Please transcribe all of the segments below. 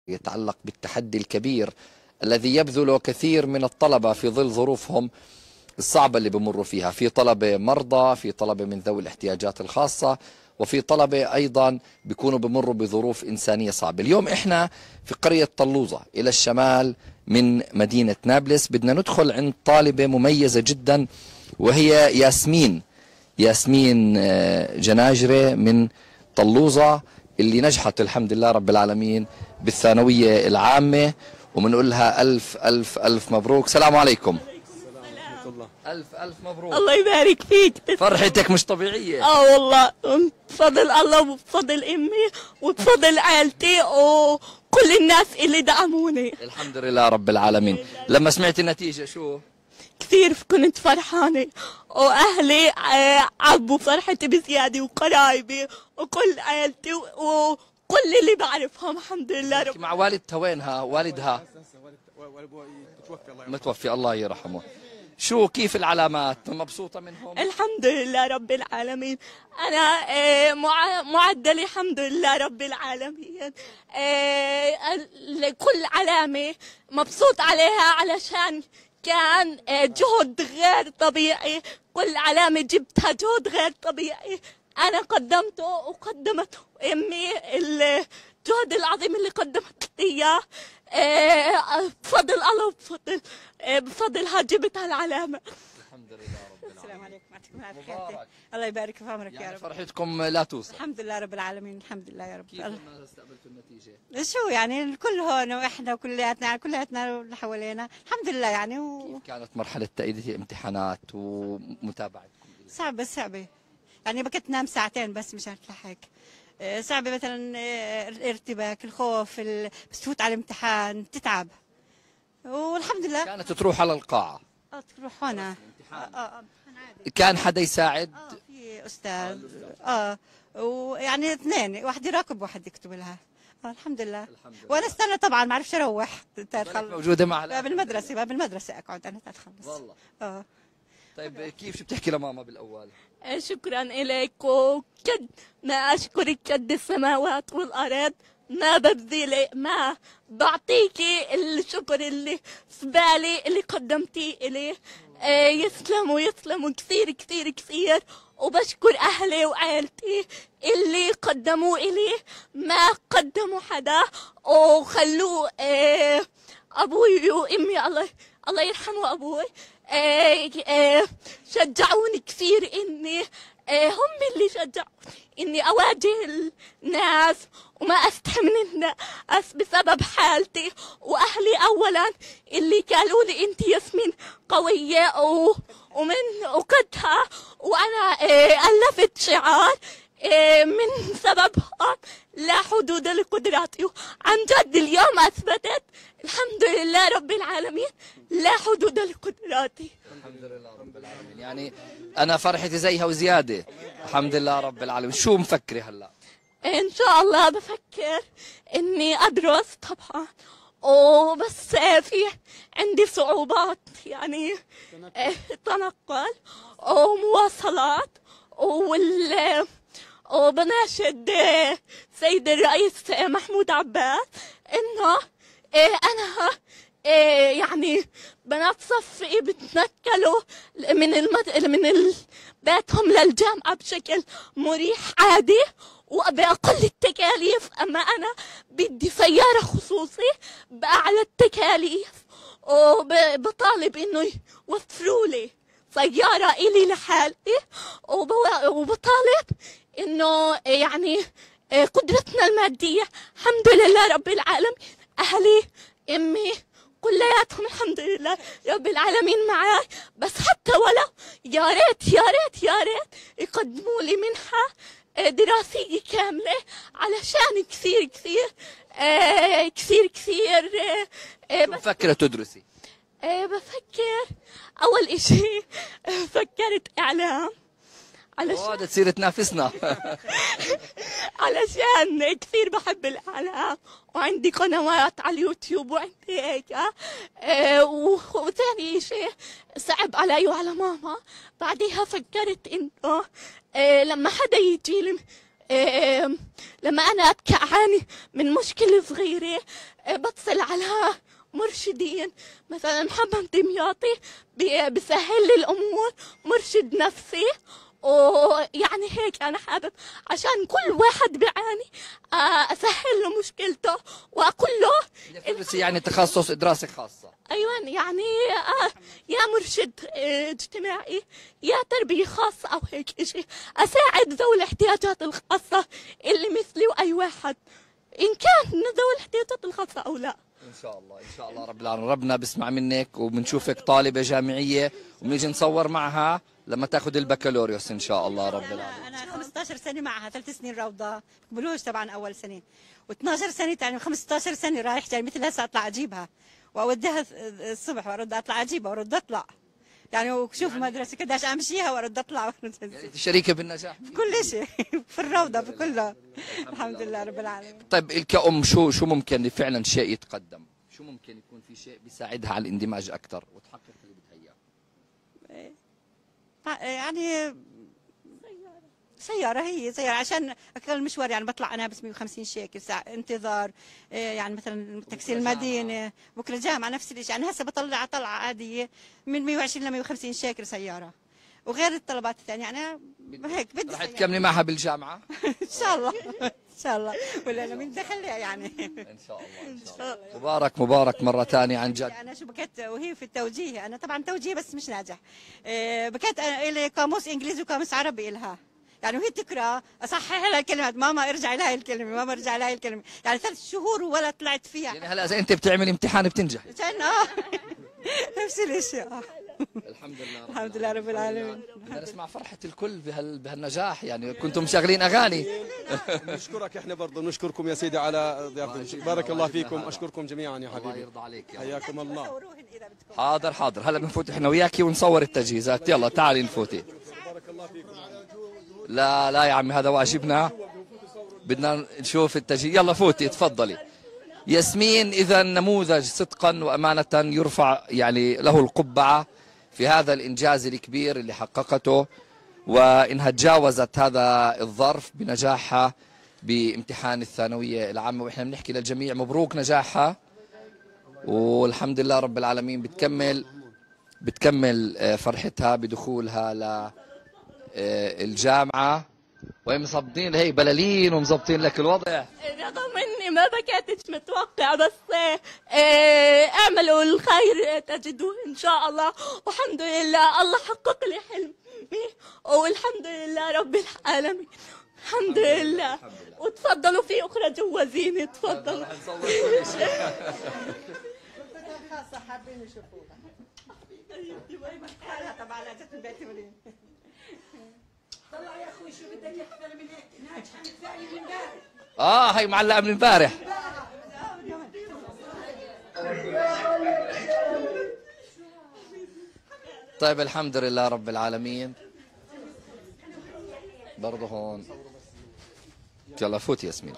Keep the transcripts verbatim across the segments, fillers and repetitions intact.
يتعلق بالتحدي الكبير الذي يبذله كثير من الطلبة في ظل ظروفهم الصعبة اللي بمروا فيها. في طلبة مرضى، في طلبة من ذوي الاحتياجات الخاصة، وفي طلبة أيضا بيكونوا بمروا بظروف إنسانية صعبة. اليوم إحنا في قرية طلوزة إلى الشمال من مدينة نابلس. بدنا ندخل عند طالبة مميزة جدا وهي ياسمين ياسمين جناجرة من طلوزة اللي نجحت الحمد لله رب العالمين بالثانوية العامة، وبنقول لها ألف ألف ألف مبروك. السلام عليكم. ألف ألف مبروك. الله يبارك فيك. فرحتك مش طبيعية. اه والله بفضل الله وبفضل امي وبفضل عائلتي وكل الناس اللي دعموني. الحمد لله رب العالمين. لما سمعت النتيجة شو؟ كثير كنت فرحانة، واهلي عبوا فرحتي بزيادة وقرايبي وكل عائلتي وكل اللي بعرفهم الحمد لله رب. مع والدتها وينها؟ والدها متوفي الله يرحمه. شو كيف العلامات؟ مبسوطة منهم؟ الحمد لله رب العالمين. أنا معدلي الحمد لله رب العالمين. كل علامة مبسوط عليها علشان كان جهد غير طبيعي. كل علامة جبتها جهد غير طبيعي أنا قدمته وقدمته أمي. الجهد العظيم اللي قدمت لي إياه بفضل الله وبفضل بفضلها جبت هالعلامة. الحمد لله رب العالمين. السلام عليكم، يعطيكم العافية. الله يبارك في عمرك يعني يا رب. فرحتكم لا توصف. الحمد لله رب العالمين، الحمد لله يا رب. كيف ما استقبلتوا النتيجة؟ شو يعني الكل هون واحنا وكلياتنا كلياتنا اللي حوالينا الحمد لله يعني و... كيف كانت مرحلة تأييد الامتحانات ومتابعتكم؟ صعبة صعبة يعني بكت نام ساعتين بس مشان تلحق. صعبة مثلا الارتباك، الخوف، بس تفوت على الامتحان تتعب والحمد لله. كانت تروح على القاعة؟ اه تروح هنا. اه اه كان حدا يساعد؟ اه في استاذ. اه ويعني اثنين، واحد يراقب وواحد يكتب لها. اه الحمد لله. الحمد لله. وانا استنى طبعا ما اعرفش اروح. موجودة مع باب المدرسة باب المدرسة اقعد انا تتخلص. والله. اه طيب كيف شو بتحكي لماما بالاول؟ شكرا إليك وكد ما أشكرك قد السماوات والأرض. ما ببذل ما بعطيكي الشكر اللي في بالي اللي قدمتيه إليه. آه يسلموا يسلموا كثير كثير كثير. وبشكر أهلي وعائلتي اللي قدموا إلي ما قدموا حدا وخلوه. آه أبوي وأمي الله الله يرحمه أبوي آه آه شجعوني كثير إني آه هم اللي شجعوني إني أواجه الناس وما أستحي من الناس بسبب حالتي. وأهلي أولا اللي قالوا لي أنت ياسمين قوية ومن وقتها وأنا آه ألفت شعار آه من سببها لا حدود لقدراتي. عن جد اليوم أثبتت الحمد لله رب العالمين لا حدود لقدراتي. الحمد لله رب العالمين. يعني أنا فرحتي زيها وزيادة. الحمد لله رب العالمين. شو مفكرة هلا؟ إن شاء الله بفكر إني أدرس طبعا، وبس في عندي صعوبات يعني تنقل ومواصلات وال وبناشد سيد الرئيس محمود عباس إنه أنا يعني بنات صفي بتنقلوا من المد... من ال... بيتهم للجامعة بشكل مريح عادي وبأقل التكاليف. أما أنا بدي سيارة خصوصي بأعلى التكاليف وبطالب إنه يوفروا لي سيارة إلي لحالي وبطالب إنه يعني قدرتنا المادية الحمد لله رب العالمين. أهلي أمي كلياتهم الحمد لله رب العالمين معاي. بس حتى ولو يا ريت يا ريت يا ريت يقدموا لي منحة دراسية كاملة علشان كثير كثير آه كثير كثير آه شو مفكرة تدرسي؟ آه بفكر أول إشي فكرت إعلام علشان هذا تصير تنافسنا. علشان كثير بحب الإعلام وعندي قنوات على اليوتيوب وعندي هيك. آه وثاني شيء صعب علي وعلى ماما. بعدها فكرت إنه آه لما حدا يجي لي إيه لما أنا أعاني من مشكلة صغيرة إيه بتصل على مرشدين، مثلا محمد دمياطي بيسهل لي الأمور، مرشد نفسي. ويعني هيك أنا حابب عشان كل واحد بيعاني أسهل له مشكلته وأقول له بس يعني تخصص دراسة خاصة. أيوة يعني آه يا مرشد اجتماعي يا تربية خاصة أو هيك إشي، أساعد ذوي الاحتياجات الخاصة اللي مثلي وأي واحد إن كان ذوي الاحتياجات الخاصة أو لا. ان شاء الله ان شاء الله رب العالمين، ربنا بسمع منك وبنشوفك طالبه جامعيه وبنيجي نصور معها لما تاخذ البكالوريوس ان شاء الله رب العالمين. انا خمسة عشر سنه معها، ثلاث سنين روضه بقبلوش طبعا اول سنه، و12 سنه يعني خمسة عشر سنه رايح جاي، مثل هسه اطلع اجيبها واوديها الصبح وارد اطلع اجيبها وارد اطلع، يعني وشوف مدرسه قديش امشيها وارد اطلع. يعني شريكه بالنجاح في كل شيء، في الروضه في كله. الحمد لله رب العالمين. طيب كأم شو شو ممكن فعلا شيء يتقدم؟ شو ممكن يكون في شيء بيساعدها على الاندماج اكثر وتحقق اللي بدها اياه؟ يعني سيارة، هي سيارة عشان أكل مشوار، يعني بطلع أنا بس مية وخمسين شيكل ساعة انتظار، يعني مثلا تاكسي المدينة، بكرة جامعة نفس الشيء، يعني هسه بطلع طلعة عادية من مية وعشرين ل مية وخمسين شيكل سيارة، وغير الطلبات الثانية أنا هيك بدي. رح تكملي معها بالجامعة؟ إن شاء الله إن شاء الله، ولا أنا من دخلها يعني. إن شاء الله إن شاء الله. مبارك مبارك مرة ثانية عن جد. أنا شو بكيت وهي في التوجيه، أنا طبعا توجيه بس مش ناجح، بكيت إلي قاموس إنجليزي وقاموس عربي إلها، يعني وهي تقرا اصحح لها الكلمات، ماما ارجع لها الكلمه، ماما ارجع لها الكلمه، يعني ثلاث شهور ولا طلعت فيها. يعني هلا اذا انت بتعملي امتحان بتنجحي. عشان اه نفس الشيء. اه الحمد لله الحمد لله رب العالمين. بدنا نسمع فرحة الكل بهال بهالنجاح، يعني كنتم مشغلين اغاني. نشكرك احنا برضه، نشكركم يا سيدي على ضيافتكم، بارك الله فيكم، اشكركم جميعا يا حبيبي. الله يرضى عليك، حياكم الله. حاضر حاضر، هلا بنفوت احنا وياكي ونصور التجهيزات، يلا تعالي نفوتي. بارك الله فيكم. لا لا يا عمي هذا واجبنا، بدنا نشوف التجهيز، يلا فوتي تفضلي. ياسمين إذا نموذج صدقا وأمانة يرفع يعني له القبعة في هذا الإنجاز الكبير اللي حققته، وإنها تجاوزت هذا الظرف بنجاحها بامتحان الثانوية العامة، وإحنا بنحكي للجميع مبروك نجاحها، والحمد لله رب العالمين. بتكمل بتكمل فرحتها بدخولها للجامعة، ومظبطين هي بلالين ومظبطين لك الوضع. رغم اني ما بكاتش متوقع، بس اه اعملوا الخير تجدوه ان شاء الله، والحمد لله الله حقق لي حلمي، والحمد لله رب العالمين. الحمد لله. وتفضلوا في اخرى جوا زينه، تفضلوا. خاصه حابين يشوفوها. طبعا اجت من بيتي ولين. طلع يا اخوي شو بدك اكثر من هيك، ناجحه مثالي من امبارح. اه هي معلقه من امبارح. طيب الحمد لله رب العالمين. برضه هون يلا فوت ياسمين.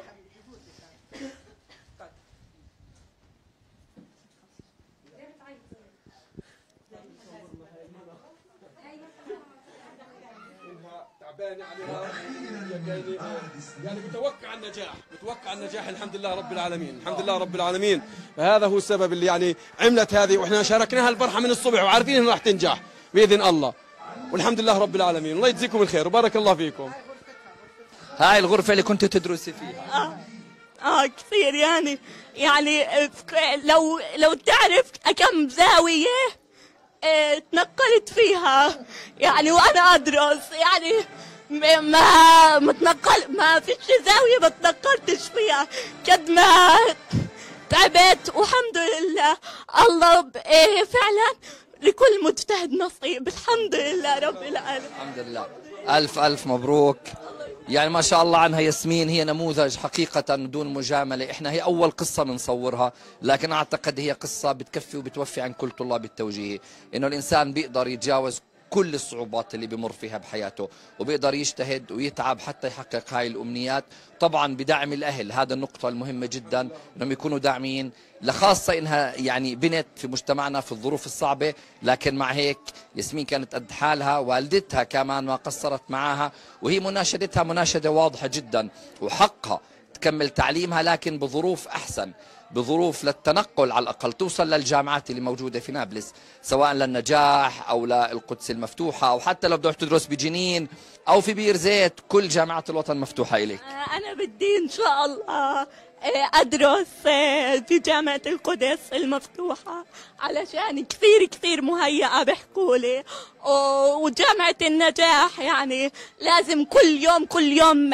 يعني بتوقع النجاح، بتوقع النجاح. الحمد لله رب العالمين، الحمد لله رب العالمين. هذا هو السبب اللي يعني عملت هذه، واحنا شاركناها الفرحه من الصبح وعارفين انه راح تنجح باذن الله، والحمد لله رب العالمين. الله يجزيكم الخير وبارك الله فيكم. هاي الغرفه اللي كنت تدرسي فيها؟ اه اه كثير، يعني يعني لو لو تعرف كم زاويه اه تنقلت فيها يعني وانا ادرس، يعني ما متنقل ما فيش زاويه ما تنقلتش فيها قد ما تعبت، والحمد لله الله إيه فعلا لكل مجتهد نصيب. الحمد لله رب العالمين. الحمد لله. الف الف مبروك. يعني ما شاء الله عنها ياسمين، هي نموذج حقيقة دون مجاملة. احنا هي أول قصة بنصورها، لكن أعتقد هي قصة بتكفي وبتوفي عن كل طلاب التوجيه، إنه الإنسان بيقدر يتجاوز كل الصعوبات اللي بمر فيها بحياته، وبيقدر يجتهد ويتعب حتى يحقق هاي الأمنيات، طبعا بدعم الأهل. هذا النقطة المهمة جدا، أنهم يكونوا داعمين، لخاصة إنها يعني بنت في مجتمعنا في الظروف الصعبة، لكن مع هيك ياسمين كانت قد حالها، والدتها كمان ما قصرت معاها، وهي مناشدتها مناشدة واضحة جدا، وحقها تكمل تعليمها لكن بظروف أحسن، بظروف للتنقل على الأقل، توصل للجامعات اللي موجودة في نابلس، سواء للنجاح أو للقدس المفتوحة، أو حتى لو بدك تدرس بجنين أو في بير زيت، كل جامعات الوطن مفتوحة إليك. أنا بدي إن شاء الله أدرس في جامعة القدس المفتوحة، علشان كثير كثير مهيئة بحكوا لي، وجامعة النجاح يعني لازم كل يوم كل يوم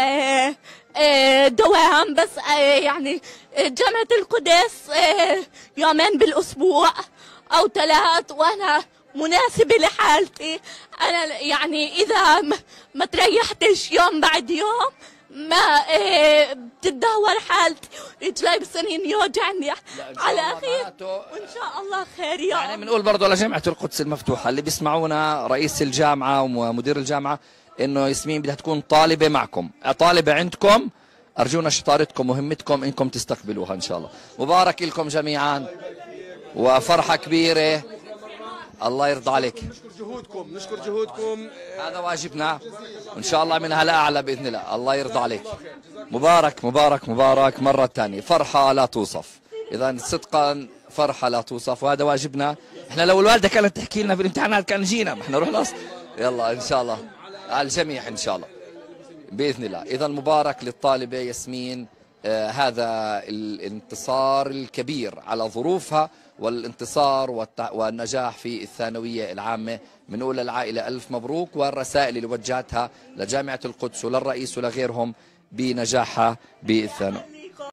دوام، بس يعني جامعة القدس يومين بالأسبوع أو ثلاث، وأنا مناسبة لحالتي. أنا يعني إذا ما تريحتش يوم بعد يوم ما إيه بتتدهور حالتي، رجلي بصيرين يوجعني على خير، وإن شاء الله خير. يا يعني بنقول برضه لجامعة القدس المفتوحة اللي بيسمعونا، رئيس الجامعة ومدير الجامعة، إنه ياسمين بدها تكون طالبة معكم، طالبة عندكم، أرجونا شطارتكم مهمتكم إنكم تستقبلوها إن شاء الله. مبارك لكم جميعا وفرحة كبيرة، الله يرضى عليك. نشكر جهودكم، نشكر جهودكم، هذا واجبنا، وإن شاء الله منها لأعلى بإذن الله. الله يرضى عليك. مبارك مبارك مبارك مرة ثانية، فرحة لا توصف، إذا صدقا فرحة لا توصف، وهذا واجبنا. إحنا لو الوالدة كانت تحكي لنا في الامتحانات كان جينا، ما إحنا رحنا. يلا إن شاء الله على الجميع إن شاء الله بإذن الله. إذا مبارك للطالبة ياسمين، آه هذا الانتصار الكبير على ظروفها، والانتصار والنجاح في الثانوية العامة. بنقول للعائلة ألف مبروك، والرسائل اللي وجهتها لجامعة القدس وللرئيس ولغيرهم بنجاحها بالثانوية.